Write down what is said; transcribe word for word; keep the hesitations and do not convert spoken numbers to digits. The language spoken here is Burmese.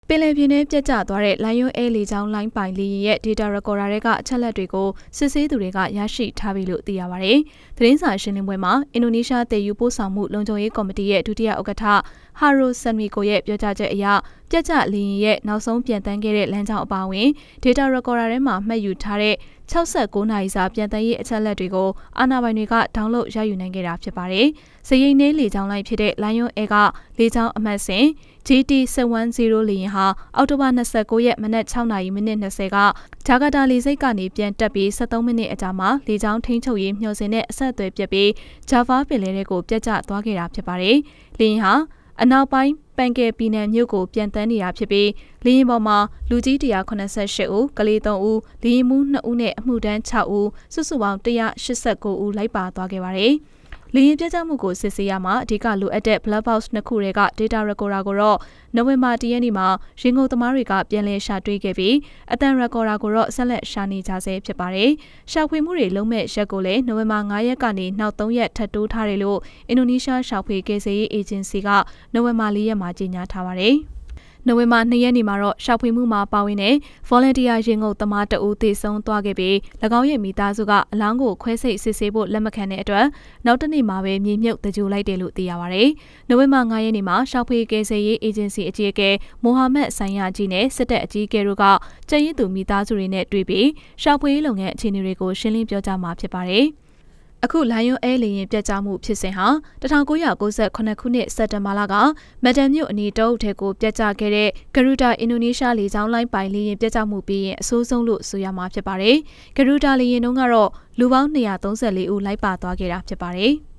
ပင်လယ်ပြင်ထဲပြတ်ကျသွားတဲ့ Lion Air လေကြောင်းလိုင်းပိုင်လေယာဉ်ရဲ့ Data Recorder တွေကအချက်အလက်တွေကိုစစ်ဆေးသူတွေကရရှိထားပြီလို့သိရပါတယ်။သတင်းစာရှင်းလင်းပွဲမှာအင်ဒိုနီးရှားတည်ယူပို့ဆောင်မှုလုံခြုံရေးကော်မတီရဲ့ဒုတိယဥက္ကဋ္ဌ Haru Sanmiko ရဲ့ပြောကြားချက်အရပြတ်ကျလေယာဉ်ရဲ့နောက်ဆုံးပြန်တန်းခဲ့တဲ့လမ်းကြောင်းအပါအဝင် Data Recorder ထဲမှာမှတ်ယူထားတဲ့၆၉နာရီစာပြန်တန်းရေးအချက်အလက်တွေကိုအာဏာပိုင်တွေကဒေါင်းလုဒ်ရယူနိုင်ခဲ့တာဖြစ်ပါတယ်။စရိတ်နှဲလေကြောင်းလိုင်းဖြစ်တဲ့ Lion Air ကလေကြောင်းအမှတ်စဉ် G T 七一၀ လေယာဉ်ဟာအောက်တိုဘာ၂၉ရက်မနက်၆နာရီမိနစ်၂၀ကဂျာကာတာလေဆိပ်ကနေပြန်တက်ပြီး၁၃မိနစ်အကြာမှာလေကြောင်းထိန်းချုပ်ရေးမျှော်စင်တဲ့အဆက်အသွယ်ပြတ်ပြီးဂျာဗားပင်လယ်ထဲကိုပြတ်ကျသွားခဲ့တာဖြစ်ပါတယ်။လေယာဉ်ဟာအနောက်ပိုင်းပန်ကယ်ပြည်နယ်မြို့ကိုပြန်တန်းနေတာဖြစ်ပြီးလေယာဉ်ပေါ်မှာလူကြီး၁၇၈ဦးကလေး၃ဦးလေယာဉ်မှူး၂ဦးနဲ့အမှုထမ်း၆ဦးစုစုပေါင်း၁၈၉ဦးလိုက်ပါသွားခဲ့ပါတယ်။လေယာဉ်ပြတ်ကျမှုကိုစစ်ဆေးရမှာအဓိကလိုအပ်တဲ့ Black Box နှစ်ခုတွေက Data Recorder ကိုတော့နိုဝင်ဘာ၁ရက်နေ့မှာရင်ကုန်သမားတွေကပြန်လည်ရှာတွေ့ခဲ့ပြီးအသံ Recorder ကိုတော့ဆက်လက်ရှာနေကြဆဲဖြစ်ပါတယ်။ရှာဖွေမှုတွေလုံးမဲ့ရက်ကိုလည်းနိုဝင်ဘာ၅ရက်ကနေနောက်၃ရက်ထပ်တိုးထားတယ်လို့အင်ဒိုနီးရှားရှာဖွေကယ်ဆယ်ရေးအေဂျင်စီကနိုဝင်ဘာ၄ရက်မှာကြေညာထားပါတယ်။နိုဝင်ဘာ၂ရက်နေ့မှာတော့ရှာဖွေမှုမှာပါဝင်တဲ့ Volunteer ရင်ငုတ်သမားတဦးသေဆုံးသွားခဲ့ပြီး၎င်းရဲ့မိသားစုကအလောင်းကိုခွဲစိတ်စစ်ဆေးဖို့လက်မခံတဲ့အတွက်နောက်တစ်နေ့မှာပဲမြေမြုပ်တကြိုလိုက်တယ်လို့သိရပါတယ်။နိုဝင်ဘာ၅ရက်နေ့မှာရှာဖွေကယ်ဆယ်ရေးအေဂျင်စီအကြီးအကဲမိုဟာမက်ဆိုင်ယာကြီးနဲ့စစ်တပ်အကြီးအကဲတို့ကကျန်းရည်သူမိသားစုတွေနဲ့တွေ့ပြီးရှာဖွေရေးလုပ်ငန်းအခြေအနေတွေကိုရှင်းလင်းပြောကြားမှာဖြစ်ပါတယ်။အခု Lion Air လေယာဉ်ပြတ်ကျမှုဖြစ်စဉ်ဟာ၁၉၉၇ခုနှစ်စက်တင်ဘာလကမက်ဒန်မြို့အနီးတောအုပ်ထဲကိုပြတ်ကျခဲ့တဲ့ Garuda အင်ဒိုနီးရှားလေကြောင်းလိုင်းပိုင်လေယာဉ်ပြတ်ကျမှုပြီးရင်အဆိုးဆုံးလို့ဆိုရမှာဖြစ်ပါတယ်။ Garuda လေယာဉ်တုန်းကတော့လူပေါင်း၂၃၄ဦးလိုက်ပါသွားခဲ့တာဖြစ်ပါတယ်။